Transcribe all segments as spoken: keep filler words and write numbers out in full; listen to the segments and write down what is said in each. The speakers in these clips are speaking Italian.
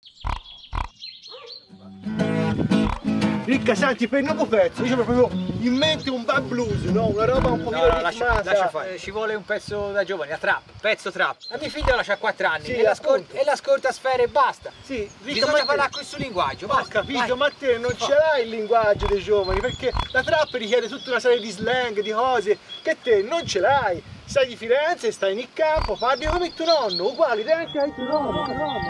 Ricca, senti, per il nuovo pezzo, io c'ho proprio in mente un bad blues, no? Una roba un pochino no, no, lascia, lascia fare. Eh, ci vuole un pezzo da giovani, a trap, pezzo trap. La mia figlia c'ha quattro anni, sì, e, l'ascolta, e l'ascolta a sfere e basta. Sì, Ricca, bisogna ma parlare questo linguaggio, ho basta. capito, vai. ma te non ce l'hai il linguaggio dei giovani, perché la trap richiede tutta una serie di slang, di cose, che te non ce l'hai. Stai di Firenze, stai in campo, parli come tuo nonno, uguali, identici ai tuo nonno, tuo nonno.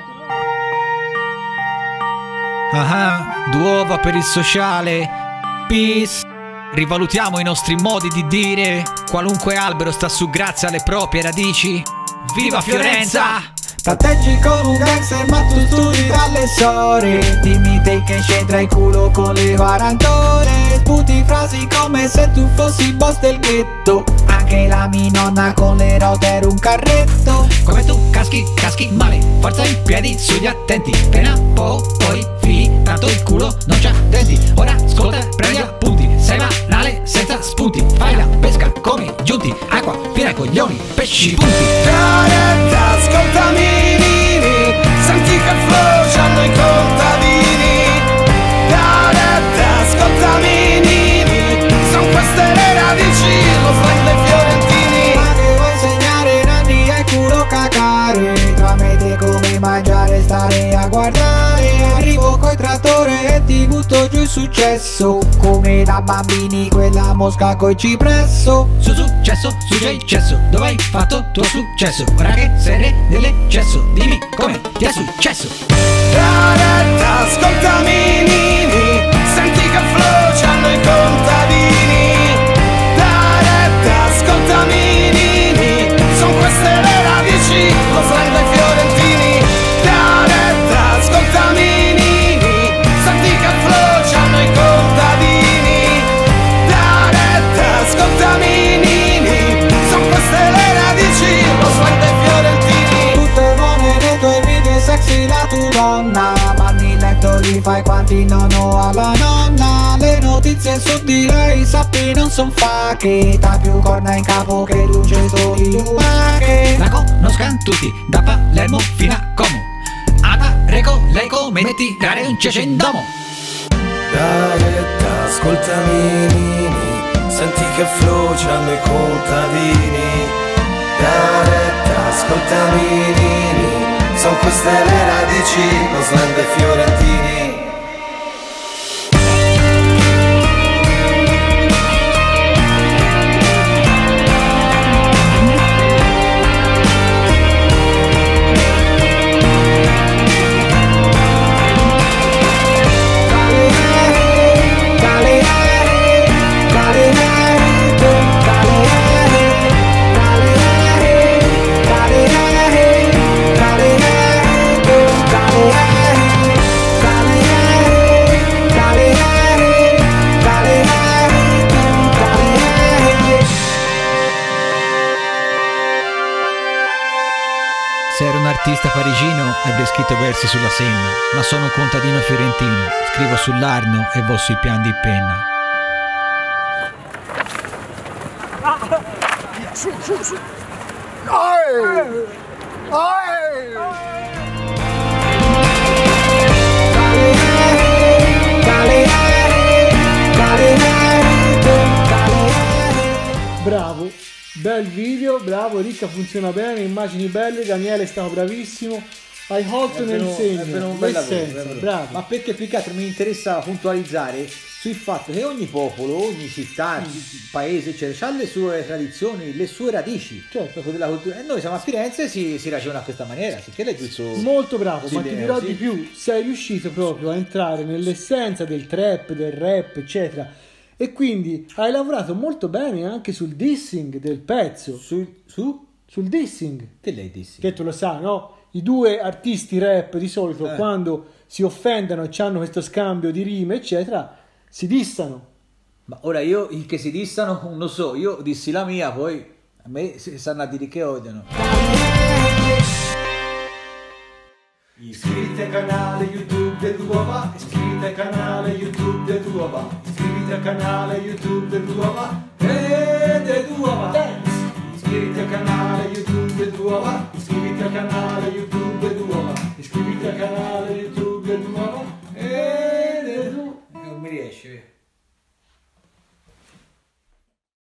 Ah, due uova per il sociale. Peace. Rivalutiamo i nostri modi di dire. Qualunque albero sta su grazie alle proprie radici. Viva Fiorenza! Tatteggi con un gangster ma tu studi dalle sore. Dimmi te che c'entra il culo con le quarantore. Sputi frasi come se tu fossi boss del ghetto. Anche la mia nonna con le rote era un carretto. Come tu caschi, caschi male. Forza in piedi sugli attenti. Pena po' poi fi. Tanto il culo non c'ha denti. Ora ascolta, prendi appunti. Sei banale senza spunti. Fai la pesca come giunti. Acqua fino ai coglioni, pesci punti. Caretta, ascoltami. Senti che flow c'hanno i contadini. Da retta, ascoltami Nini. Son queste le radici, lo slang dei fiorentini. Ma che vuoi insegnare nanni e culo cacare. Tramite come mangiare, stare a guardare. Arrivo coi trattore e ti butto giù il successo. Come da bambini quella mosca coi cipresso. Su successo, su J cesso. Dove hai fatto tuo successo? Ora che sei nell'eccesso, dimmi come ti è successo. Caretta, ascoltami Nini. Senti che flow c'hanno i contadini. Caretta, ascoltami Nini. Son queste le radici, lo slang dei fiorentini. Caretta, ascoltami Nini. Senti che flow c'hanno i contadini. Caretta, ascoltami Nini. Son queste le radici, lo slang dei fiorentini. Tutte buone nei tuoi video sexy la tua donna. Ma mi letto li fai quanti non ho alla nonna. Le notizie su di lei sappi non son fache. Ta più corna in capo che luce di lumache. La conoscan tutti, da Palermo fino a Como. Ada Reco, lei come metti dare un cecendamo. Caretta, ascoltami Nini. Senti che flow c'hanno i contadini. Caretta, ascoltami Nini. Son queste le radici, lo slang dei fiorentini. Se ero un artista parigino avrei scritto versi sulla Senna, ma sono un contadino fiorentino, scrivo sull'Arno e vo sui piani di penna. Su, su, su. Ai! Ai! Bravo, bel video, bravo, Ricca, funziona bene, immagini belle, Daniele è stato bravissimo, hai colto nel segno, l'essenza, bravo. Ma perché più che altro mi interessava puntualizzare sul fatto che ogni popolo, ogni città, mm. paese, eccetera, ha le sue tradizioni, le sue radici, certo, proprio della cultura. E noi siamo a Firenze e si, si ragiona a questa maniera, sicché è giusto. Molto bravo, ma ti dirò sì. di più, sei riuscito proprio a entrare nell'essenza del trap, del rap, eccetera. E quindi hai lavorato molto bene anche sul dissing del pezzo. Su? su? Sul dissing. Che lei dissing? Che tu lo sai, no? I due artisti rap di solito eh. quando si offendono e hanno questo scambio di rime, eccetera, si dissano. Ma ora io, il che si dissano, non lo so, io dissi la mia, poi a me si sanno a dire che odiano. Iscriviti al canale YouTube del Duova, iscriviti al canale YouTube del Duova, iscriviti al canale YouTube del Duova, e del Duova Dance. Iscriviti al canale YouTube del Duova, iscriviti al canale YouTube del Duova, iscriviti al canale YouTube. mi riesce.